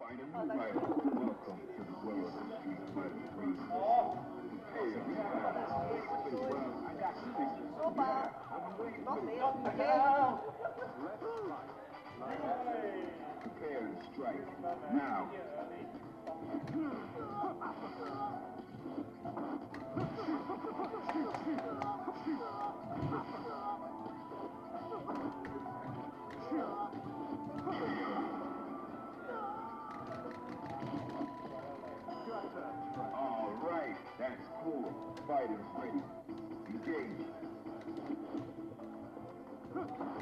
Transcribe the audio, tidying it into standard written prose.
Find a new rider. Welcome to the world of Street Fighter 3. Prepare to well, I got you. Prepare to strike. Now. All right, that's cool. Fighters ready. Engage.